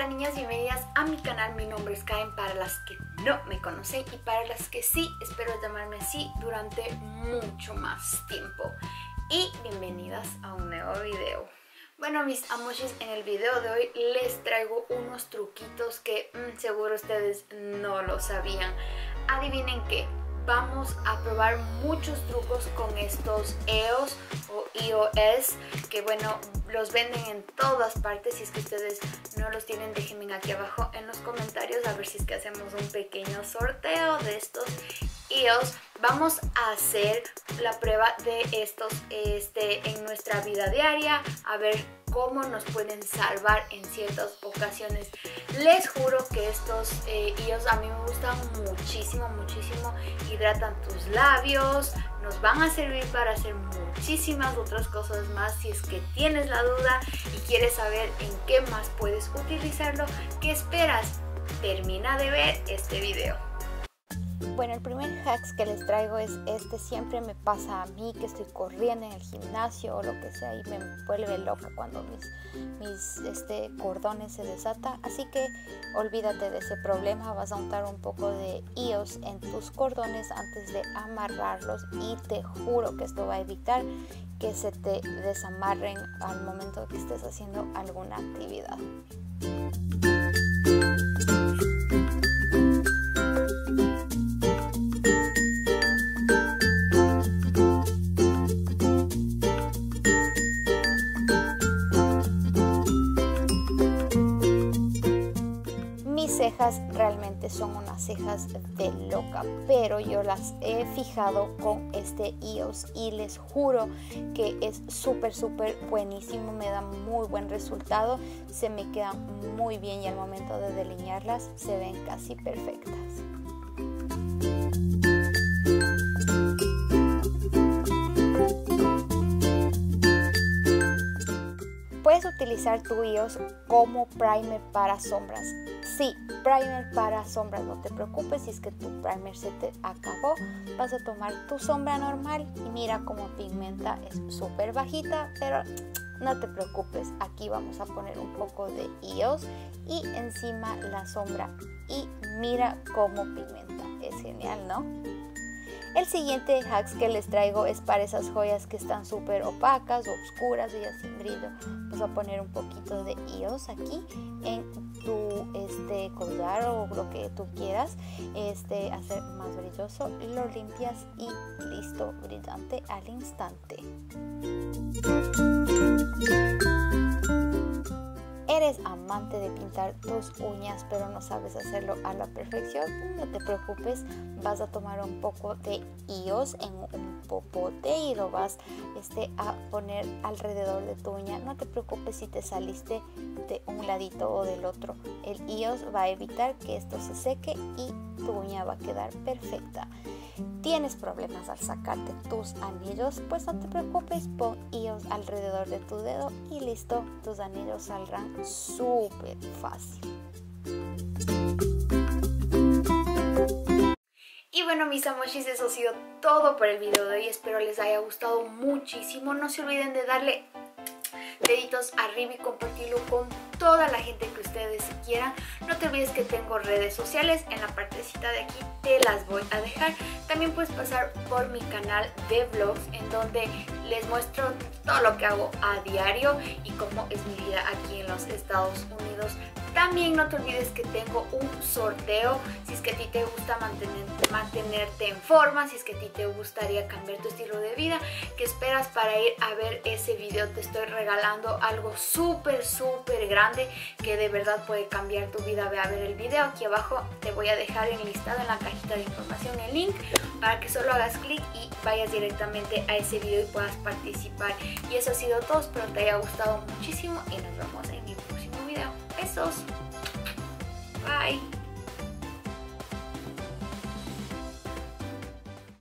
Hola niñas, bienvenidas a mi canal. Mi nombre es Karen, para las que no me conocen, y para las que sí, espero llamarme así durante mucho más tiempo. Y bienvenidas a un nuevo video. Bueno, mis amoshis, en el video de hoy les traigo unos truquitos que seguro ustedes no lo sabían. Adivinen qué. Vamos a probar muchos trucos con estos EOS o EOS, que bueno, los venden en todas partes. Si es que ustedes no los tienen, déjenme aquí abajo en los comentarios a ver si es que hacemos un pequeño sorteo de estos EOS. Vamos a hacer la prueba de estos en nuestra vida diaria, a ver cómo nos pueden salvar en ciertas ocasiones. Les juro que estos EOS a mí me gustan muchísimo, muchísimo. Hidratan tus labios, nos van a servir para hacer muchísimas otras cosas más. Si es que tienes la duda y quieres saber en qué más puedes utilizarlo, ¿qué esperas? Termina de ver este video. Bueno, el primer hacks que les traigo es siempre me pasa a mí que estoy corriendo en el gimnasio o lo que sea y me vuelve loca cuando mis cordones se desatan. Así que olvídate de ese problema, vas a untar un poco de EOS en tus cordones antes de amarrarlos y te juro que esto va a evitar que se te desamarren al momento que estés haciendo alguna actividad. Cejas realmente son unas cejas de loca, pero yo las he fijado con este EOS y les juro que es súper buenísimo, me da muy buen resultado, se me quedan muy bien y al momento de delinearlas se ven casi perfectas. Puedes utilizar tu EOS como primer para sombras. Sí, primer para sombras, no te preocupes si es que tu primer se te acabó. Vas a tomar tu sombra normal y mira cómo pigmenta, es súper bajita, pero no te preocupes. Aquí vamos a poner un poco de EOS y encima la sombra y mira cómo pigmenta, es genial, ¿no? El siguiente hacks que les traigo es para esas joyas que están súper opacas o oscuras y ya sin brillo. Vas a poner un poquito de EOS aquí en tu collar o lo que tú quieras hacer más brilloso. Lo limpias y listo, brillante al instante. ¿Eres amante de pintar tus uñas pero no sabes hacerlo a la perfección? No te preocupes, vas a tomar un poco de EOS en un popote y lo vas a poner alrededor de tu uña. No te preocupes si te saliste de un ladito o del otro. El EOS va a evitar que esto se seque y tu uña va a quedar perfecta. ¿Tienes problemas al sacarte tus anillos? Pues no te preocupes, pon EOS alrededor de tu dedo y listo, tus anillos saldrán súper fácil. Y bueno, mis amoshis, eso ha sido todo por el video de hoy. Espero les haya gustado muchísimo. No se olviden de darle deditos arriba y compartirlo con toda la gente que ustedes quieran. No te olvides que tengo redes sociales, en la partecita de aquí te las voy a dejar. También puedes pasar por mi canal de vlogs en donde les muestro todo lo que hago a diario y cómo es mi vida aquí en los Estados Unidos. También no te olvides que tengo un sorteo. Si es que a ti te gusta mantenerte en forma, si es que a ti te gustaría cambiar tu estilo de vida, ¿qué esperas para ir a ver ese video? Te estoy regalando algo súper grande que de verdad puede cambiar tu vida. Ve a ver el video. Aquí abajo te voy a dejar enlistado en la cajita de información el link para que solo hagas clic y vayas directamente a ese video y puedas participar. Y eso ha sido todo. Espero te haya gustado muchísimo y nos vemos en mi próximo video. Besos. Bye.